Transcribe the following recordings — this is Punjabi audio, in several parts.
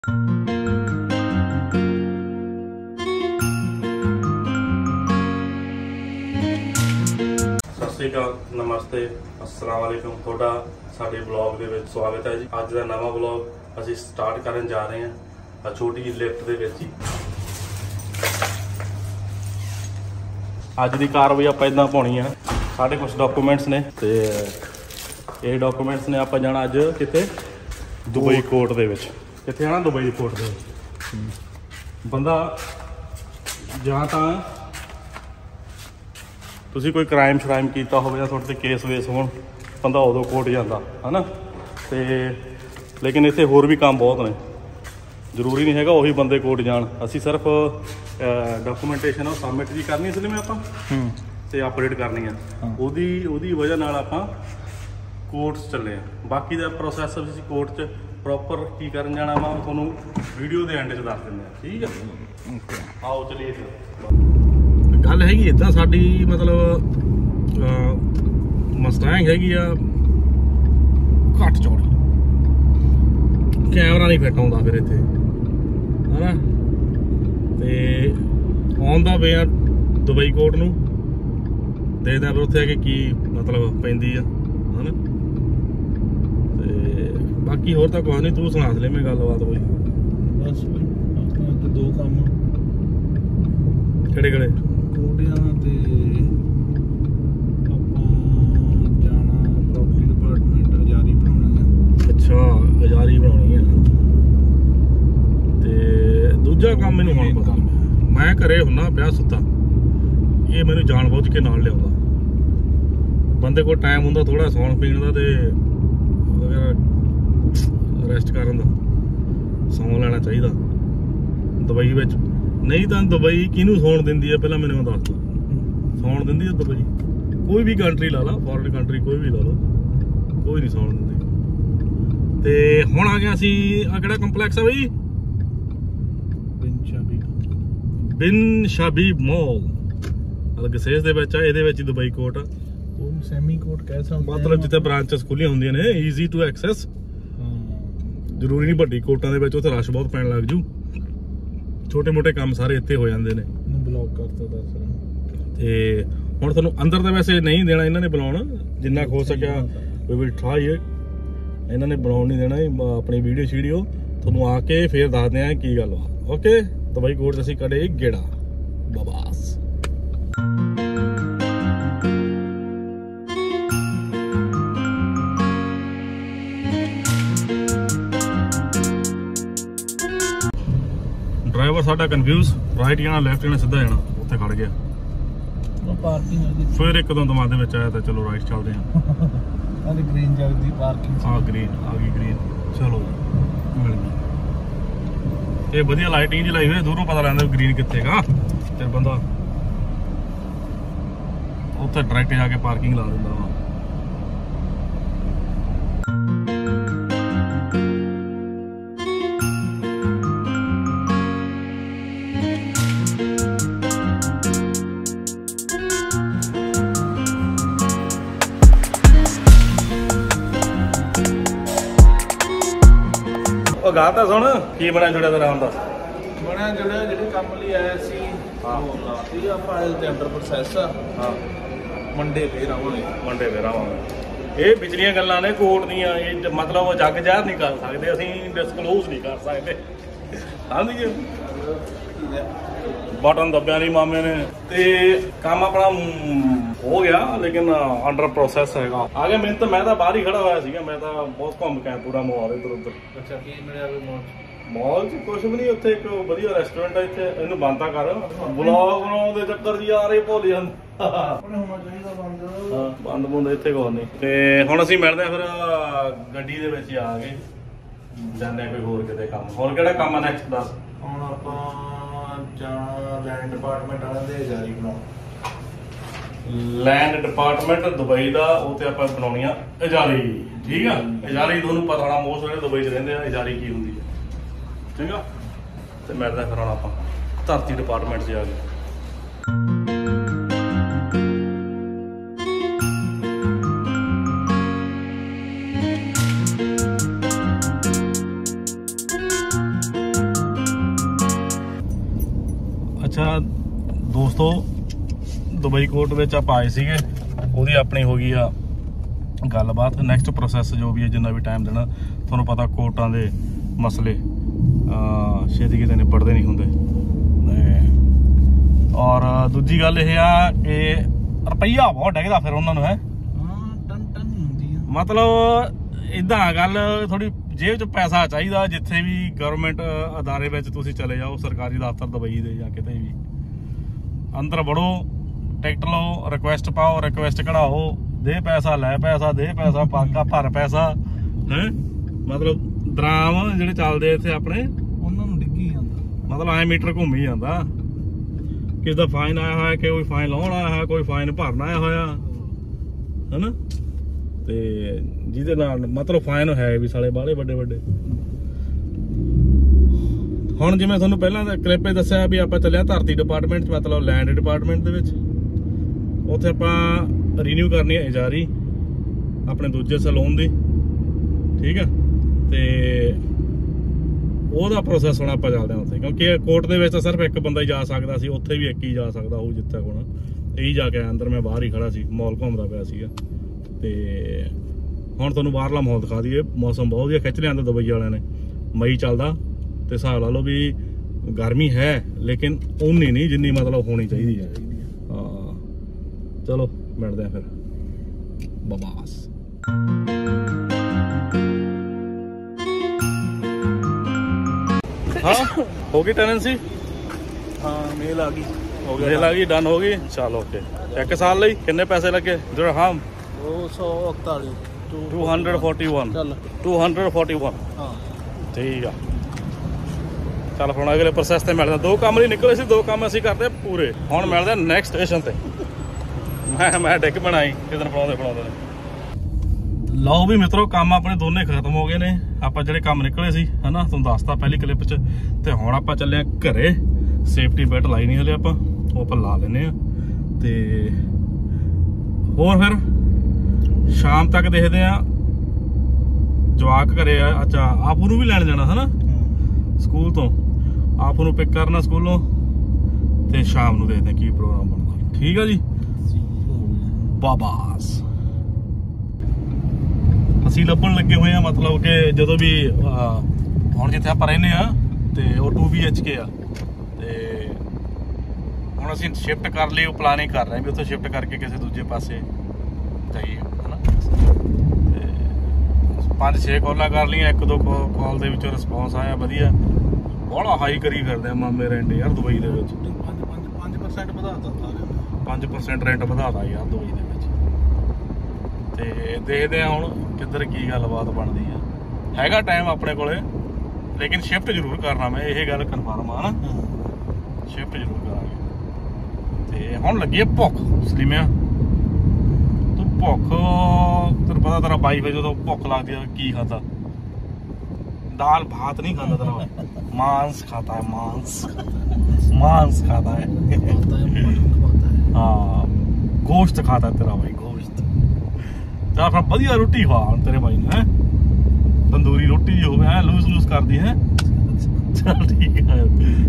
नमस्ते अस्सलाम वालेकुम थोड़ा साडे ब्लॉग दे विच स्वागत है जी। अज दा नवा ब्लॉग असीं स्टार्ट करन जा रहे हैं छोटी जी लिफ्ट दे विच। अज दी कार्रवाई आपां इदां पाउणी है, साडे कुछ डॉक्यूमेंट्स ने ते ये डॉक्यूमेंट्स ने आपां जाना अज किते दुबई कोर्ट दे विच। कित्थे जाना? दुबई कोर्ट दे विच। बंदा जां तां तुसी कोई क्राइम श्राइम किया हो या तुहाडे ते केस वेस हो, बंदा उदों कोर्ट जाता है ना। तो लेकिन इत्थे होर भी काम बहुत ने, जरूरी नहीं हैगा उही बंदे कोर्ट जान। असी सिर्फ डॉक्यूमेंटेशन वो सबमिट जी करनी इसलिए मैं तो अपडेट करनी है, उहदी वजह नाल आपां कोर्ट्स चले हैं। बाकी दा प्रोसैस असीं कोर्ट च प्रॉपर की करन जाना वा तुहानूं वीडियो के एंड च दस दिंदे आ, ठीक है। आओ चलिए। गल हैगी इदा साडी, मतलब मस्टैंग हैगी आ घट चौड़ी, कैमरा नहीं फिट आउंदा फिर इत्थे है ना। ते ऑन दा वे आ दुबई कोर्ट नूं, देखदे आ फिर उत्थे आके की मतलब पैंदी आ है ना। ते बाकी होर तां कुछ नहीं, तू सुना ले मैं गलबात कोई। बस दो काम किहड़े कोटियां ते ਆਪਾਂ ਜਾਣਾ ਪ੍ਰੋਪਰਟੀ ਡਿਪਾਰਟਮੈਂਟ ਅਜਾਰੀ ਬਣਾਉਣੀ ਹੈ। ਅੱਛਾ ਅਜਾਰੀ ਬਣਾਉਣੀ ਹੈ। ਤੇ ਦੂਜਾ ਕੰਮ ਮੈਨੂੰ ਹੁਣ ਪਤਾ, ਮੈਂ ਘਰੇ ਹੁੰਨਾ ਪਿਆ ਸੁੱਤਾ, ਇਹ ਮੈਨੂੰ ਜਾਣ ਬੁੱਝ ਕੇ ਨਾਲ ਲਿਆਉਂਦਾ। ਬੰਦੇ ਕੋਲ ਟਾਈਮ ਹੁੰਦਾ ਥੋੜਾ ਸੌਣ ਪੀਣ ਦਾ ਤੇ ਰੈਸਟ ਕਰਨ ਦਾ, ਸੌਂ ਲੈਣਾ ਚਾਹੀਦਾ ਦੁਬਈ ਵਿੱਚ। नहीं तो दुबई किनू सौण दिंदी है पहला मैंने दस दो, सौण दिंदी है दुबई? कोई भी कंट्री ला ला, फॉरेन कंट्री कोई भी ला लो, कोई नहीं सौण दिंदी। ते हुण आ गया असीं आ किहड़ा कंपलैक्स है बई? बिन शाबीब मॉल अलगसेस दे विच आ। इहदे विच दुबई कोर्ट आ, कोई सैमी कोर्ट कह सकदे, मतलब जिथे ब्रांचेस खुलियां हुंदियां ने, ईजी टू एक्सैस। जरूरी नहीं वड्डी कोर्टां दे विच उत्थे रश बहुत पैण लग जू, छोटे मोटे काम सारे इत्थे हो जाते हैं। ब्लॉक करता दस ते हुण तुहानूं अंदर तो वैसे नहीं देना इन्होंने बुलाउण, जिन्ना हो सकिया वी विल ट्राई इट। इन्होंने बुलाउण नहीं देना, अपनी वीडियो शीडियो तुहानूं आके फिर दसदे आ की गल वा। ओके, दुबई कोर्ट असीं कड़े गेड़ा बबास। ड्राइवर साडा कन्फ्यूज, राइट जाना लैफ्ट जाना सीधा जाना, उत्थे खड़ गया। पार्किंग है फिर एकदम दिमाग दे विच आया तो चलो राइट चलते हैं। अरे ग्रीन जल्दी पार्किंग हाँ ग्रीन आ गई, ग्रीन चलो मिल गई। ये वधिया लाइटिंग जी लाई हुई, दूरों पता लगता ग्रीन कित्थे गा, फिर बंदा उत्थे डायरेक्ट जाके पार्किंग ला दिंदा वा। गा ਤਾਂ ਸੁਣ ਕੀ ਬਣਿਆ ਜੁੜਿਆ ਤੇਰਾ ਹੁੰਦਾ? ਬਣਿਆ ਜੁੜਿਆ ਜਿਹੜੇ ਕੰਮ ਲਈ ਆਇਆ ਸੀ ਇਹ ਆ ਫਾਈਲ ਤੇ ਅੰਡਰ ਪ੍ਰੋਸੈਸ ਆ। ਹਾਂ ਮੰਡੇ ਫੇਰ ਆਵਾਂਗੇ, ਮੰਡੇ ਫੇਰ ਆਵਾਂਗੇ। ਇਹ ਵਿਚਲੀਆਂ ਗੱਲਾਂ ਨੇ ਕੋਰਟ ਦੀਆਂ, ਇਹ ਮਤਲਬ ਉਹ ਜੱਗ ਜ਼ਾਹਰ ਨਹੀਂ ਕਰ ਸਕਦੇ, ਅਸੀਂ ਡਿਸਕਲੋਜ਼ ਨਹੀਂ ਕਰ ਸਕਦੇ। ਸਮਝੀਏ बटन दबिया नहीं मामे ने, ते काम अपना हो गया लेकिन अंडर प्रोसैस है। आ गया मैं तो बाहर ही खड़ा हुआ सीगा, मैं तो बहुत घूम के आया पूरा मॉल इधर उधर। अच्छा की मिलिया मॉल च कुछ भी नहीं, उत्थे एक वधिया रेस्टोरेंट है, इत्थे इहनूं बंद तां कर, ब्लॉग बनाउण दे चक्कर च यार ये भुल जांदा। बंद बुंद इत्थे कोई नहीं। ते हुण असीं मिलदे फिर गड्डी दे विच आ गए, जाने कोई होर किते काम। होर किहड़ा काम है नैक्सट दस? हुण आपां जाना लैंड डिपार्टमेंट वाले दे जारी बनाओ। लैंड डिपार्टमेंट दुबई का वो तो आप बनानी आ एजारी, ठीक है। एजारी तुहानूं पता होना, मोस्ट वाले दुबई च रहिंदे आ, एजारी की हुंदी है, ठीक है। तो मिलते फिर हुण आपां धरती डिपार्टमेंट से आ गए। ਅੱਛਾ ਦੋਸਤੋ, ਦੁਬਈ ਕੋਰਟ ਵਿੱਚ ਆਪਾਂ ਆਏ ਸੀਗੇ, ਉਹਦੀ ਆਪਣੀ ਹੋ ਗਈ ਆ ਗੱਲਬਾਤ। ਨੈਕਸਟ ਪ੍ਰੋਸੈਸ ਜੋ ਵੀ ਹੈ, ਜਿੰਨਾ ਵੀ ਟਾਈਮ ਦੇਣਾ, ਤੁਹਾਨੂੰ ਪਤਾ ਕੋਰਟਾਂ ਦੇ ਮਸਲੇ ਛੇਤੀ ਕਿਤੇ ਨਿਬੜਦੇ ਨਹੀਂ ਹੁੰਦੇ। ਔਰ ਦੂਜੀ ਗੱਲ ਇਹ ਆ ਕਿ ਰੁਪਈਆ ਬਹੁਤ ਡਿੱਗਦਾ ਫਿਰ ਉਹਨਾਂ ਨੂੰ, ਹੈ ਮਤਲਬ ਇੱਦਾਂ ਗੱਲ ਥੋੜੀ ਜੇਬ 'ਚ ਪੈਸਾ ਚਾਹੀਦਾ। ਜਿੱਥੇ ਵੀ ਗਵਰਨਮੈਂਟ ਅਦਾਰੇ ਵਿੱਚ ਤੁਸੀਂ ਚਲੇ ਜਾਓ, ਸਰਕਾਰੀ ਦਫ਼ਤਰ ਦੁਬਈ ਦੇ ਜਾਂ ਕਿਤੇ ਵੀ, ਅੰਦਰ ਵੜੋ, ਟਿਕਟ ਲਓ, ਰਿਕੁਐਸਟ ਪਾਓ, ਰਿਕੁਐਸਟ ਕਢਾਓ, ਦੇ ਪੈਸਾ ਲੈ ਪੈਸਾ, ਦੇ ਪੈਸਾ ਪਾਕਾ ਭਰ ਪੈਸਾ, ਹੈ ਮਤਲਬ ਦਰਾਮ ਜਿਹੜੇ ਚੱਲਦੇ ਇੱਥੇ ਆਪਣੇ, ਉਹਨਾਂ ਨੂੰ ਡਿੱਗੀ ਜਾਂਦਾ, ਮਤਲਬ ਐ ਮੀਟਰ ਘੁੰਮੀ ਜਾਂਦਾ। ਕਿਸੇ ਦਾ ਫਾਈਨ ਆਇਆ ਹੋਇਆ, ਕਿ ਕੋਈ ਫਾਈਨ ਲਾਉਣ ਆਇਆ ਹੋਇਆ, ਕੋਈ ਫਾਈਨ ਭਰਨ ਆਇਆ ਹੋਇਆ, ਹਨਾ। ਤੇ ਜਿਹਦੇ ਨਾਲ ਮਤਲਬ ਫਾਈਨ ਹੈ ਵੀ ਸਾਲੇ ਬਾਹਲੇ ਵੱਡੇ ਵੱਡੇ। ਹੁਣ ਜਿਵੇਂ ਤੁਹਾਨੂੰ ਪਹਿਲਾਂ ਦਾ ਕਲਿੱਪ ਦੱਸਿਆ ਵੀ ਆਪਾਂ ਚੱਲਿਆ ਧਰਤੀ ਡਿਪਾਰਟਮੈਂਟ 'ਚ, ਮਤਲਬ ਲੈਂਡ ਡਿਪਾਰਟਮੈਂਟ ਦੇ ਵਿੱਚ। ਉੱਥੇ ਆਪਾਂ ਰੀਨਿਊ ਕਰਨੀ ਹੈ ਇਜਾਰੀ ਆਪਣੇ ਦੂਜੇ ਸੈਲੂਨ ਦੀ, ਠੀਕ ਆ। ਤੇ ਉਹਦਾ ਪ੍ਰੋਸੈਸ ਹੁਣ ਆਪਾਂ ਚੱਲਦੇ ਹਾਂ ਉੱਥੇ, ਕਿਉਂਕਿ ਕੋਰਟ ਦੇ ਵਿੱਚ ਤਾਂ ਸਿਰਫ ਇੱਕ ਬੰਦਾ ਹੀ ਜਾ ਸਕਦਾ ਸੀ, ਉੱਥੇ ਵੀ ਇੱਕ ਹੀ ਜਾ ਸਕਦਾ ਉਹ ਜਿੱਥੇ ਹੁਣ ਇਹੀ ਜਾ ਕੇ ਅੰਦਰ। ਮੈਂ ਬਾਹਰ ਹੀ ਖੜਾ ਸੀ, ਮਾਲ ਘੁੰਮਦਾ ਪਿਆ ਸੀਗਾ। ਤੇ ਹੁਣ ਤੁਹਾਨੂੰ ਬਾਹਰਲਾ ਮਾਹੌਲ ਦਿਖਾ ਦਈਏ। ਮੌਸਮ ਬਹੁਤ ਵਧੀਆ ਖਿੱਚ ਲਿਆਂਦਾ ਦੁਬਈ ਵਾਲਿਆਂ ਨੇ, ਮਈ ਚੱਲਦਾ ਤੇ ਹਿਸਾਬ ਲਾ ਲਓ ਵੀ ਗਰਮੀ ਹੈ, ਲੇਕਿਨ ਉਨੀ ਨਹੀਂ ਜਿੰਨੀ ਮਤਲਬ ਹੋਣੀ ਚਾਹੀਦੀ ਹੈ। ਹਾਂ ਚਲੋ ਮਿਲਦੇ ਆ ਫਿਰ, ਬਬਾਸ। हाँ होगी टेनेंसी, हाँ मेल आ गई, हो गई, मेल आ गई, डन हो गई। चलो ओके। एक साल ਲਈ ਕਿੰਨੇ ਪੈਸੇ ਲੱਗੇ दिरहम? 241 241 हाँ ਠੀਕ ਆ। ਚੱਲ ਹੁਣ ਅਗਲੇ ਪ੍ਰੋਸੈਸ ਤੇ ਮਿਲਦੇ। 2 ਕੰਮ ਲਈ ਨਿਕਲੇ ਸੀ, 2 ਕੰਮ ਅਸੀਂ ਕਰਦੇ ਪੂਰੇ। ਹੁਣ ਮਿਲਦੇ ਨੈਕਸਟ ਸਟੇਸ਼ਨ ਤੇ। ਮੈਂ ਡਿੱਗ ਬਣਾਈ ਕਿਦਨ ਬਣਾਉਂਦੇ ਨੇ। ਲਓ ਵੀ ਮਿੱਤਰੋ, ਕੰਮ ਆਪਣੇ ਦੋਨੇ ਖਤਮ ਹੋ ਗਏ ਨੇ। ਆਪਾਂ ਜਿਹੜੇ ਕੰਮ ਨਿਕਲੇ ਸੀ, ਹਨਾ, ਤੁਹਾਨੂੰ ਦੱਸਤਾ ਪਹਿਲੀ ਕਲਿੱਪ 'ਚ। ਤੇ ਹੁਣ ਆਪਾਂ ਚੱਲੇ ਆ ਘਰੇ। ਸੇਫਟੀ ਬੈਲਟ ਲਾਈ ਨਹੀਂ ਹਲੇ ਆਪਾਂ, ਉਹ ਆਪਾਂ ਲਾ ਲੈਨੇ ਆ। ਤੇ ਹੋਰ ਫਿਰ ਸ਼ਾਮ ਤੱਕ ਦੇਖਦੇ ਆ। ਜਵਾਕ ਘਰੇ ਆ। ਅੱਛਾ ਆਪੂ ਨੂੰ ਵੀ ਲੈਣ ਜਾਣਾ ਹਨਾ ਸਕੂਲ ਤੋਂ, ਆਪੂ ਨੂੰ ਪਿਕ ਕਰਨਾ ਸਕੂਲੋਂ, ਤੇ ਸ਼ਾਮ ਨੂੰ ਦੇਖਦੇ ਕੀ ਪ੍ਰੋਗਰਾਮ ਬਣਦਾ। ਠੀਕ ਆ ਜੀ, ਬਾਬਾਸ। ਅਸੀਂ ਲੱਭਣ ਲੱਗੇ ਹੋਏ ਆ, ਮਤਲਬ ਕਿ ਜਦੋਂ ਵੀ ਹੁਣ ਜਿੱਥੇ ਆਪਾਂ ਰਹਿੰਦੇ ਆ ਤੇ ਉਹ 2 BHK ਆ। ਤੇ ਹੁਣ ਅਸੀਂ ਸ਼ਿਫਟ ਕਰ ਲਈ, ਉਹ ਪਲਾਨਿੰਗ ਕਰ ਰਹੇ ਵੀ ਉੱਥੇ ਸ਼ਿਫਟ ਕਰਕੇ ਕਿਸੇ ਦੂਜੇ ਪਾਸੇ ਜਾਈਏ, ਹਨਾ। ਤੇ 5-6 ਕਾਲਾਂ ਕਰ ਲਈਆਂ, 1-2 ਕਾਲ ਦੇ ਵਿੱਚੋਂ ਰਿਸਪੌਂਸ ਆਇਆ ਵਧੀਆ। ਬੜਾ ਹਾਈ ਕਰੀ ਫਿਰਦੇ ਆ ਮਾਮੇ ਰੈਂਟ ਯਾਰ ਦੁਬਈ ਦੇ ਵਿੱਚ। 5% ਵਧਾਤਾ, 5% ਰੈਂਟ ਵਧਾਤਾ ਯਾਰ ਦੁਬਈ ਦੇ ਵਿੱਚ। ਤੇ ਦੇਖਦੇ ਆ ਹੁਣ ਕਿੱਧਰ ਕੀ ਗੱਲਬਾਤ ਬਣਦੀ ਆ। ਹੈਗਾ ਟਾਈਮ ਆਪਣੇ ਕੋਲੇ, ਲੇਕਿਨ ਸ਼ਿਫਟ ਜ਼ਰੂਰ ਕਰਨਾ। ਮੈਂ ਇਹ ਗੱਲ ਕਨਫਰਮ ਆ ਨਾ, ਸ਼ਿਫਟ ਜ਼ਰੂਰ ਕਰਾਂਗੇ। ਤੇ ਹੁਣ ਲੱਗੀ ਆ ਭੁੱਖ ਸਲੀਮਿਆ। ਤੂੰ ਭੁੱਖ, ਤੈਨੂੰ ਪਤਾ ਤੇਰਾ ਬਾਈ ਵਜੇ ਜਦੋਂ ਭੁੱਖ ਲੱਗਦੀ ਆ ਕੀ ਖਾਦਾ? दाल भात नहीं खाता तेरा, मांस खाता है, मांस खाता है। हाँ गोश्त खाता है तेरा भाई, गोश्त। चल फिर बढ़िया रोटी खा तेरे भाई ने, तंदूरी रोटी जो है लूज लूज कर दी है। चल ठीक है,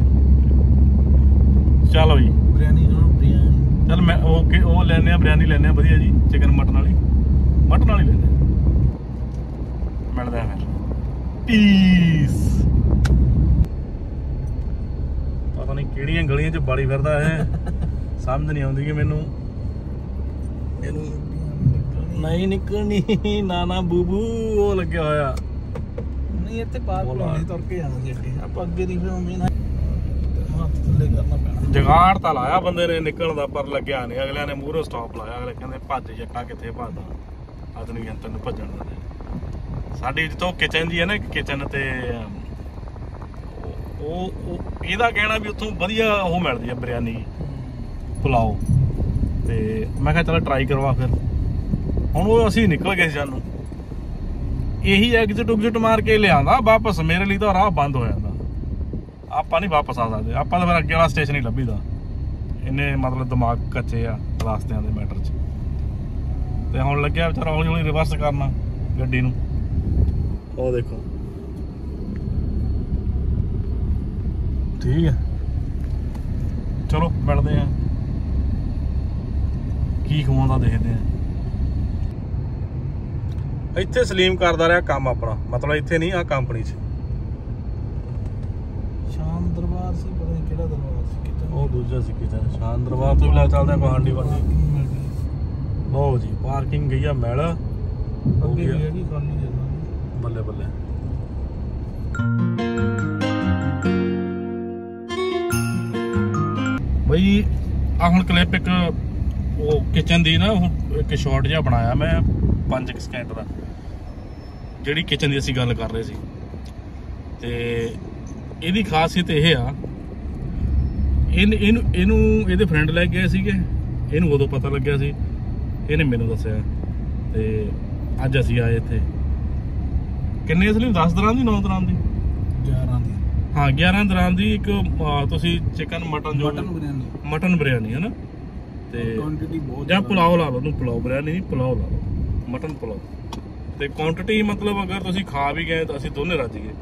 चलो जी बिरयानी चल मैं ओके वो लेने बिरयानी लेने बढ़िया जी, चिकन मटन वाली लेने मिलता है फिर। पीस। पता नहीं किहड़ियां गलियां च बाड़ी फिरदा है, समझ नहीं आउंदी कि मैनू नहीं निकलनी ना ना बूबू वो लगे होया नहीं इत्थे पार कोलोनी तुर के जाना जी अगे आप अगे दी फिर मम्मी ना हाथ थल्ले करना पैना। जगाड़ तां लाया बंदे ने निकलण दा, पर लगया नहीं। अगले ने मूहरों स्टॉप लाया, अगले कहंदे भज जट्टा किथे भजदा, आदमी तैनूं भजण दे। साडी तो किचन जी है ना, किचन ते ਇਹਦਾ ਕਹਿਣਾ ਵੀ ਉੱਥੋਂ ਵਧੀਆ ਉਹ ਮਿਲਦੀ ਆ ਬਿਰਿਆਨੀ ਪੁਲਾਓ। ਤੇ ਮੈਂ ਕਿਹਾ ਚਲ ਟਰਾਈ ਕਰਵਾ ਫਿਰ। ਹੁਣ ਉਹ ਅਸੀਂ ਨਿਕਲ ਗਏ ਸੀ, ਸਾਨੂੰ ਇਹੀ ਐਗਜ਼ਿਟ ਮਾਰ ਕੇ ਲਿਆਂਦਾ ਵਾਪਸ। ਮੇਰੇ ਲਈ ਤਾਂ ਰਾਹ ਬੰਦ ਹੋ ਜਾਂਦਾ, ਆਪਾਂ ਨਹੀਂ ਵਾਪਸ ਆ ਸਕਦੇ। ਆਪਾਂ ਤਾਂ ਫਿਰ ਅੱਗੇ ਵਾਲਾ ਸਟੇਸ਼ਨ ਹੀ ਲੱਭੀਦਾ, ਇੰਨੇ ਮਤਲਬ ਦਿਮਾਗ ਕੱਚੇ ਆ ਰਸਤਿਆਂ ਦੇ ਮੈਟਰ 'ਚ। ਤੇ ਹੁਣ ਲੱਗਿਆ ਵਿਚਾਰਾ ਹੌਲੀ ਹੌਲੀ ਰਿਵਰਸ ਕਰਨਾ ਗੱਡੀ ਨੂੰ। ਉਹ ਦੇਖੋ ਠੀਕ ਹੈ, ਚਲੋ ਮਿਲਦੇ ਆ, ਕੀ ਖਵਾਉਂਦਾ ਦੇਖਦੇ ਆ। ਇੱਥੇ ਸਲੀਮ ਕਰਦਾ ਰਿਹਾ ਕੰਮ ਆਪਣਾ, ਮਤਲਬ ਇੱਥੇ ਨਹੀਂ, ਆ ਕੰਪਨੀ 'ਚ। ਸ਼ਾਮ ਦਰਬਾਰ ਸੀ, ਪਤਾ ਨਹੀਂ ਕਿਹੜਾ ਦਰਬਾਰ ਸੀ, ਕਿਤੇ ਉਹ ਦੂਜਾ ਸੀ ਕਿਤੇ ਸ਼ਾਨ ਦਰਬਾਰ ਤੋਂ ਵੀ ਲੈ ਚੱਲਦੇ ਆ ਗੁਆਂਢੀ ਵਾਲੀ। ਲਓ ਜੀ ਪਾਰਕਿੰਗ ਗਈ ਆ ਮਿਲ, ਹੋ ਅੱਗੇ ਗਿਆ ਜਿਹੜੀ ਖਾਲੀ ਜਗ੍ਹਾ। ਬੱਲੇ ਬੱਲੇ। ਬਈ ਆ ਹੁਣ ਕਲਿੱਪ ਇੱਕ ਉਹ ਕਿਚਨ ਦੀ ਨਾ, ਉਹ ਇੱਕ ਸ਼ਾਰਟ ਜਿਹਾ ਬਣਾਇਆ ਮੈਂ 5 ਸਕਿੰਟ ਦਾ, ਜਿਹੜੀ ਕਿਚਨ ਦੀ ਅਸੀਂ ਗੱਲ ਕਰ ਰਹੇ ਸੀ। ਤੇ ਇਹਦੀ ਖਾਸੀਅਤ ਇਹ ਆ, ਇਹਨੂੰ ਇਹਦੇ ਫਰੈਂਡ ਲੈ ਕੇ ਗਏ ਸੀਗੇ, ਇਹਨੂੰ ਉਦੋਂ ਪਤਾ ਲੱਗਿਆ ਸੀ, ਇਹਨੇ ਮੈਨੂੰ ਦੱਸਿਆ, ਤੇ ਅੱਜ ਅਸੀਂ ਆਏ ਇੱਥੇ। ਕਿੰਨੇ ਅਸਲੀ 10 ਦਰਾਂ ਦੀ 9 ਦਰਾਂ ਦੀ 11 ਦੀ, ਹਾਂ 11 ਦਰਾਂ ਦੀ ਇੱਕ ਤੁਸੀਂ ਚਿਕਨ ਮਟਨ ਜੋ ਮਟਨ ਬਿਰਿਆਨੀ ਹੈ ਨਾ, ਤੇ ਕੁਆਂਟੀਟੀ ਬਹੁਤ ਜਾਂ ਪੁਲਾਓ ਲਾ ਲਓ, ਉਹਨੂੰ ਪੁਲਾਓ ਬਿਰਿਆਨੀ ਨਹੀਂ, ਪੁਲਾਓ ਲਾ ਲਓ, ਮਟਨ ਪੁਲਾਓ। ਤੇ ਕੁਆਂਟੀਟੀ ਮਤਲਬ ਅਗਰ ਤੁਸੀਂ ਖਾ ਵੀ ਗਏ ਤਾਂ ਅਸੀਂ ਦੋਨੇ ਰੱਜ ਗਏ,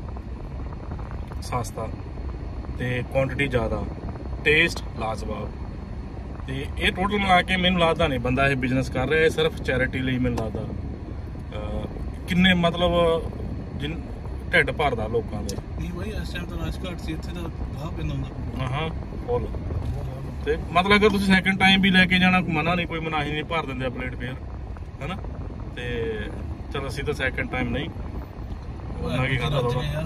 ਸਸਤਾ ਤੇ ਕੁਆਂਟੀਟੀ ਜ਼ਿਆਦਾ, ਟੇਸਟ ਲਾਜਵਾਬ। ਤੇ ਇਹ ਟੋਟਲ ਮਿਲਾ ਕੇ ਮੈਨੂੰ ਲੱਗਦਾ ਨਹੀਂ ਬੰਦਾ ਇਹ ਬਿਜ਼ਨਸ ਕਰ ਰਿਹਾ, ਇਹ ਸਿਰਫ ਚੈਰਿਟੀ ਲਈ ਮੈਨੂੰ ਲੱਗਦਾ। ਕਿੰਨੇ ਮਤਲਬ ਢਿੱਡ ਭਰਦਾ ਲੋਕਾਂ ਦੇ। ਨਹੀਂ ਬਾਈ ਇਸ ਟਾਈਮ ਤਾਂ ਰਸ਼ ਘੱਟ ਸੀ, ਇੱਥੇ ਤਾਂ ਗਾਹ ਪੈਂਦਾ ਹੁੰਦਾ। ਹਾਂ ਫੁੱਲ। ਤੇ ਮਤਲਬ ਅਗਰ ਤੁਸੀਂ ਸੈਕਿੰਡ ਟਾਈਮ ਵੀ ਲੈ ਕੇ ਜਾਣਾ, ਮਨਾ ਨਹੀਂ, ਕੋਈ ਮਨਾਹੀ ਨਹੀਂ, ਭਰ ਦਿੰਦੇ ਆ ਪਲੇਟ ਫੇਰ, ਹੈਨਾ। ਤੇ ਚਲ ਅਸੀਂ ਤਾਂ ਸੈਕਿੰਡ ਟਾਈਮ ਨਹੀਂ, ਉਹਨਾਂ ਕੀ ਖਾਦਾ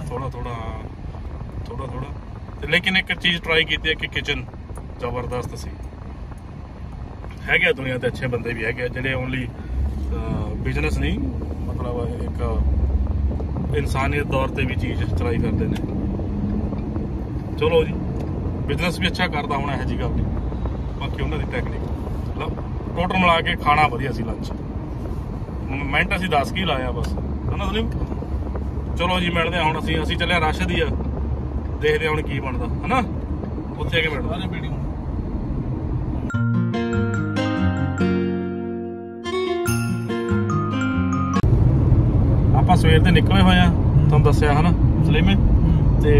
ਥੋੜਾ। ਤੇ ਲੇਕਿਨ ਇੱਕ ਚੀਜ਼ ਟਰਾਈ ਕੀਤੀ ਹੈ ਕਿ ਕਿਚਨ ਜ਼ਬਰਦਸਤ ਸੀ। ਹੈਗੇ ਦੁਨੀਆ ਤੇ ਅੱਛੇ ਬੰਦੇ ਵੀ ਹੈਗੇ ਜਿਹੜੇ ਓਨਲੀ ਬਿਜ਼ਨਸ ਨਹੀਂ, ਮਤਲਬ ਇੱਕ ਇਨਸਾਨੀਅਤ ਤੌਰ ਤੇ ਵੀ ਚੀਜ਼ ਟਰਾਈ ਕਰਦੇ ਨੇ। ਚਲੋ ਜੀ, ਬਿਜ਼ਨਸ ਵੀ ਅੱਛਾ ਕਰਦਾ ਹੋਣਾ, ਇਹੋ ਜਿਹੀ ਗੱਲ ਨਹੀਂ, ਬਾਕੀ ਉਹਨਾਂ ਦੀ ਟੈਕਨੀਕ। ਟੋਟਲ ਮਿਲਾ ਕੇ ਖਾਣਾ ਵਧੀਆ ਸੀ, ਲੰਚ ਮਿੰਟ ਅਸੀਂ 10 ਕੀ ਲਾਇਆ ਬਸ, ਹਨਾ ਸਲੀਮ। ਚਲੋ ਜੀ ਮਿਲਦੇ ਹੁਣ, ਅਸੀਂ ਚੱਲਿਆ ਰਸ਼ ਦੀ ਆ, ਦੇਖਦੇ ਹੁਣ ਕੀ ਬਣਦਾ, ਹਨਾ ਉੱਥੇ ਆ ਕੇ ਮਿਲਦਾ। ਆਪਾਂ ਸਵੇਰ ਦੇ ਨਿਕਲੇ ਹੋਏ ਆ, ਤੁਹਾਨੂੰ ਦੱਸਿਆ ਹਨਾ ਸਲੀਮੇ। ਤੇ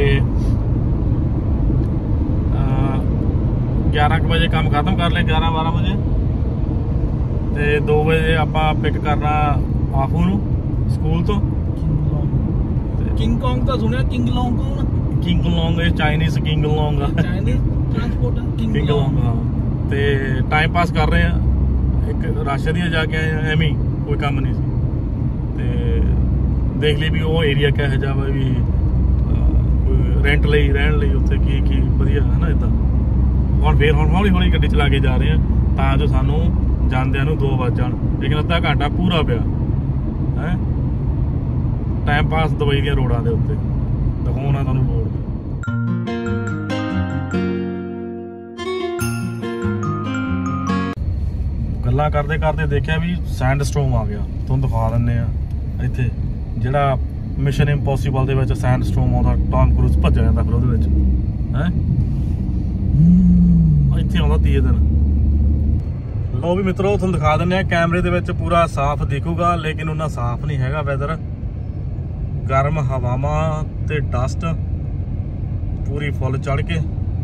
11 ਵਜੇ ਕੰਮ ਖਤਮ ਕਰ ਲਿਆ, 11-12 ਵਜੇ। ਤੇ 2 ਵਜੇ ਆਪਾਂ ਪਿਕ ਕਰਨਾ ਆਫੂ ਨੂੰ ਸਕੂਲ ਤੋਂ। ਕਿੰਗ ਕੌਂਗ ਤਾਂ ਸੁਣਿਆ, ਕਿੰਗ ਲੌਂਗ ਕੌਣ? ਕਿੰਗ ਲੌਂਗ ਇਹ ਚਾਈਨੀਜ਼ ਕਿੰਗ ਲੌਂਗ ਆ, ਚਾਈਨੀਜ਼ ਟ੍ਰਾਂਸਪੋਰਟ ਕਿੰਗ ਲੌਂਗ। ਹਾਂ ਤੇ ਟਾਈਮ ਪਾਸ ਕਰ ਰਹੇ ਆ, ਇੱਕ ਰਸ਼ ਦੀਆਂ ਜਾ ਕੇ ਆਏ ਆ, ਐਵੇਂ ਕੋਈ ਕੰਮ ਨਹੀਂ ਸੀ। ਤੇ ਦੇਖ ਲਈ ਵੀ ਉਹ ਏਰੀਆ ਕਿਹੋ ਜਿਹਾ ਵਾ, ਵੀ ਰੈਂਟ ਲਈ ਰਹਿਣ ਲਈ ਉੱਥੇ ਕੀ ਵਧੀਆ ਹੈ ਨਾ ਇੱਦਾਂ। ਹੁਣ ਫੇਰ ਹੁਣ ਹੌਲੀ ਗੱਡੀ ਚਲਾ ਕੇ ਜਾ ਰਹੇ ਆ ਤਾਂ ਜੋ ਸਾਨੂੰ ਜਾਂਦਿਆਂ ਨੂੰ 2 ਵੱਜ ਜਾਣ, ਲੇਕਿਨ ਅੱਧਾ ਘੰਟਾ ਪੂਰਾ ਪਿਆ ਹੈ ਟਾਈਮ ਪਾਸ ਦੁਬਈ ਦੀਆਂ ਰੋਡਾਂ ਦੇ ਉੱਤੇ। ਦਿਖਾਉਣਾ ਤੁਹਾਨੂੰ ਰੋਡ ਗੱਲਾਂ ਕਰਦੇ ਦੇਖਿਆ ਵੀ ਸੈਂਡਸਟੋਰਮ ਆ ਗਿਆ, ਤੁਹਾਨੂੰ ਦਿਖਾ ਦਿੰਦੇ ਆ। ਇੱਥੇ ਜਿਹੜਾ ਮਿਸ਼ਨ ਇੰਪੋਸੀਬਲ ਦੇ ਵਿੱਚ ਸੈਂਡਸਟੋਰਮ ਆਉਂਦਾ, ਟਾਮ ਕਰੂਜ਼ ਭੱਜ ਜਾਂਦਾ ਫਿਰ ਉਹਦੇ ਵਿੱਚ, ਹੈ ਇੱਥੇ ਆਉਂਦਾ 30 ਦਿਨ। ਲਓ ਵੀ ਮਿੱਤਰੋ, ਤੁਹਾਨੂੰ ਦਿਖਾ ਦਿੰਦੇ ਆ, ਕੈਮਰੇ ਦੇ ਵਿੱਚ ਪੂਰਾ ਸਾਫ਼ ਦਿਖੂਗਾ, ਲੇਕਿਨ ਉਹਨਾਂ ਸਾਫ਼ ਨਹੀਂ ਹੈਗਾ ਵੈਦਰ। ਗਰਮ ਹਵਾਵਾਂ ਤੇ ਡਸਟ ਪੂਰੀ ਫੁੱਲ ਚੜ ਕੇ।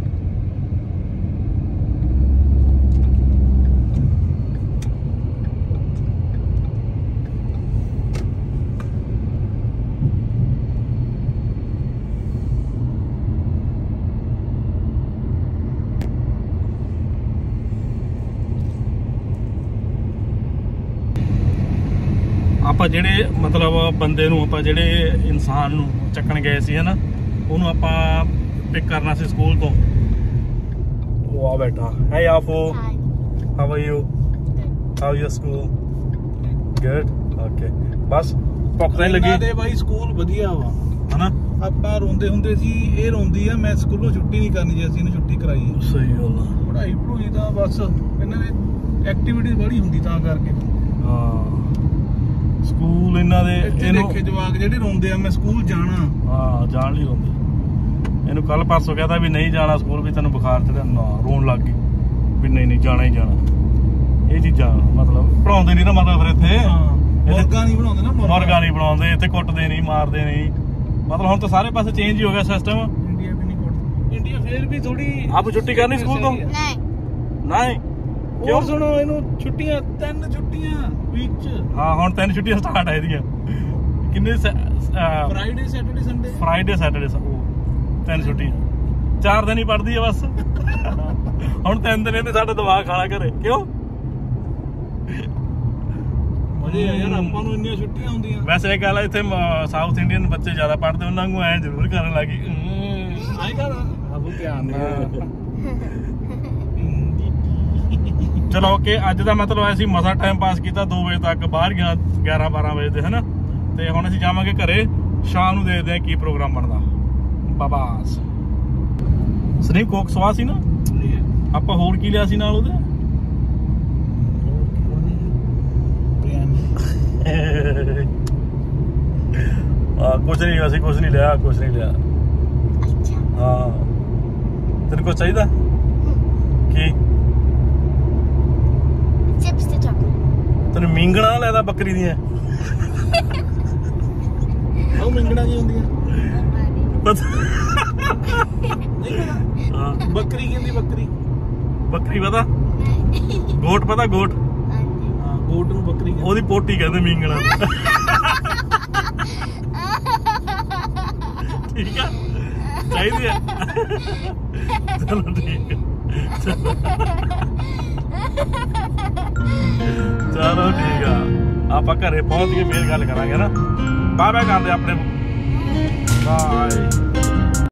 ਆਪਾਂ ਜਿਹੜੇ ਮਤਲਬ ਬੰਦੇ ਨੂੰ, ਆਪਾਂ ਜਿਹੜੇ ਇਨਸਾਨ ਨੂੰ ਚੱਕਣ ਗਏ ਸੀ ਹਨਾ, ਉਹਨੂੰ ਆਪਾਂ ਪਿਕ ਕਰਨਾ ਸੀ ਸਕੂਲ ਤੋਂ। ਉਹ ਆ ਬੈਠਾ ਹੈ ਆਫੋ, how are you, how your school, good, okay. ਬਸ ਭੁੱਖ ਨਹੀਂ ਲੱਗੀ ਤੇ ਬਾਈ ਸਕੂਲ ਵਧੀਆ ਵਾ ਹਨਾ। ਆਪਾਂ ਰੋਂਦੇ ਹੁੰਦੇ ਸੀ, ਇਹ ਰੋਂਦੀ ਆ ਮੈਂ ਸਕੂਲੋਂ ਛੁੱਟੀ ਨਹੀਂ ਕਰਨੀ, ਜੇ ਅਸੀਂ ਇਹਨੂੰ ਛੁੱਟੀ ਕਰਾਈ ਹੈ। ਸਹੀ ਗੱਲ ਆ। ਪੜ੍ਹਾਈ ਤਾਂ ਬਸ ਇਹਨਾਂ ਨੇ ਐਕਟੀਵਿਟੀ ਬੜੀ ਹੁੰਦੀ ਤਾਂ ਕਰਕੇ। ਹਾਂ ਸਕੂਲ ਇਹਨਾਂ ਦੇ ਦੇਖੇ ਜਵਾਕ ਜਿਹੜੇ ਰੋਂਦੇ ਆ ਮੈਂ ਸਕੂਲ ਜਾਣਾ, ਹਾਂ ਜਾਣ ਲਈ ਰੋਂਦੇ। ਇਹਨੂੰ ਕੱਲ ਪਰਸੋਂ ਕਹਿੰਦਾ ਵੀ ਨਹੀਂ ਜਾਣਾ ਸਕੂਲ, ਵੀ ਤੈਨੂੰ ਬੁਖਾਰ ਚੜਿਆ, ਨਾ ਰੋਣ ਲੱਗ ਗਈ ਵੀ ਨਹੀਂ ਜਾਣਾ ਹੀ ਜਾਣਾ। ਇਹ ਚੀਜ਼ਾਂ ਮਤਲਬ ਪੜਾਉਂਦੇ ਨਹੀਂ ਨਾ, ਮਤਲਬ ਫਿਰ ਇੱਥੇ ਮੁਰਗਾ ਨਹੀਂ ਬਣਾਉਂਦੇ ਨਾ, ਮੁਰਗਾ ਨਹੀਂ ਬਣਾਉਂਦੇ ਇੱਥੇ, ਕੁੱਟਦੇ ਨਹੀਂ, ਮਾਰਦੇ ਨਹੀਂ। ਮਤਲਬ ਹੁਣ ਤਾਂ ਸਾਰੇ ਪਾਸੇ ਚੇਂਜ ਹੀ ਹੋ ਗਿਆ ਸਿਸਟਮ। ਇੰਡੀਆ ਵੀ ਨਹੀਂ ਕੁੱਟਦੇ, ਇੰਡੀਆ ਫੇਰ ਵੀ ਥੋੜੀ ਆਪ ਛੁੱਟੀ ਕਰਨੀ ਸਕੂਲ ਤੋਂ? ਨਹੀਂ ਨਹੀਂ ਕਿਉਂ? ਸੁਣੋ ਇਹਨੂੰ ਛੁੱਟੀਆਂ 3 ਛੁੱਟੀਆਂ ਵੀਕ ਚ। ਹਾਂ ਹੁਣ 3 ਛੁੱਟੀਆਂ ਸਟਾਰਟ ਆ ਇਹਦੀਆਂ। ਕਿੰਨੇ Friday Saturday Sunday. Friday Saturday 3 ਛੁੱਟੀਆਂ। 4 ਦਿਨ ਹੀ ਪੜਦੀ ਆ ਬਸ। ਹੁਣ 3 ਦਿਨ ਇਹਨੇ ਸਾਡਾ ਦਿਮਾਗ ਖਾਣਾ ਘਰੇ। ਕਿਉਂ? ਮਜ਼ੇ ਆ ਯਾਰ, ਆਪਾਂ ਨੂੰ ਇੰਨੀਆਂ ਛੁੱਟੀਆਂ ਹੁੰਦੀਆਂ। ਵੈਸੇ ਇਹ ਗੱਲ ਆ, ਇੱਥੇ ਸਾਊਥ ਇੰਡੀਅਨ ਬੱਚੇ ਜ਼ਿਆਦਾ ਪੜ੍ਹਦੇ, ਉਹਨਾਂ ਨੂੰ ਐ ਜ਼ਰੂਰ ਕਰਨ ਲੱਗੀ ਆਈ ਕਰ ਆਬੂ ਧਿਆਨ ਨਾਲ। ਚਲੋ ਓਕੇ, ਅੱਜ ਦਾ ਮਤਲਬ ਅਸੀਂ ਮਸਾ ਟਾਈਮ ਪਾਸ ਕੀਤਾ 2 ਵਜੇ ਤੱਕ, ਬਾਹਰ ਗਿਆ 11-12 ਵਜੇ ਤੇ ਹਨਾ। ਤੇ ਹੁਣ ਅਸੀਂ ਜਾਵਾਂਗੇ ਘਰੇ, ਸ਼ਾਮ ਨੂੰ ਦੇਖਦੇ ਆ ਕੀ ਪ੍ਰੋਗਰਾਮ ਬਣਦਾ। ਬਾਬਾਸ ਸਨੀ ਕੋਕ ਸਵਾਦ ਸੀ ਨਾ। ਆਪਾਂ ਹੋਰ ਕੀ ਲਿਆ ਸੀ ਨਾਲ ਉਹਦੇ? ਕੁਛ ਨਹੀਂ, ਅਸੀਂ ਕੁਛ ਨਹੀਂ ਲਿਆ, ਕੁਛ ਨਹੀਂ ਲਿਆ। ਹਾਂ ਤੈਨੂੰ ਕੁਛ ਚਾਹੀਦਾ? ਕੀ चिप्स ਤੇ ਚਾਕਲੇਟ। ਤੈਨੂੰ ਮਿੰਗਣਾ ਲੈਦਾ ਬੱਕਰੀ ਦੀਆਂ? ਉਹ ਮਿੰਗਣਾ ਕੀ ਹੁੰਦੀਆਂ? ਹਾਂ ਬੱਕਰੀ ਕੀ ਹੁੰਦੀ? ਬੱਕਰੀ ਬੱਕਰੀ ਪਤਾ? ਗੋਟ ਪਤਾ? ਗੋਟ। ਹਾਂ ਗੋਟ ਨੂੰ ਬੱਕਰੀ ਕਹਿੰਦੇ। ਉਹਦੀ ਪੋਟੀ ਕਹਿੰਦੇ ਮਿੰਗਣਾ। ਠੀਕ ਆ, ਚਾਹੀਦੀ ਆ? ਚਲੋ ਠੀਕ ਆ, ਚਲੋ ਠੀਕ ਆ, ਆਪਾਂ ਘਰੇ ਪਹੁੰਚ ਕੇ ਫੇਰ ਗੱਲ ਕਰਾਂਗੇ ਨਾ। ਬਾਏ ਬਾਏ ਕਰਦੇ ਆਪਣੇ। ਬਾਏ।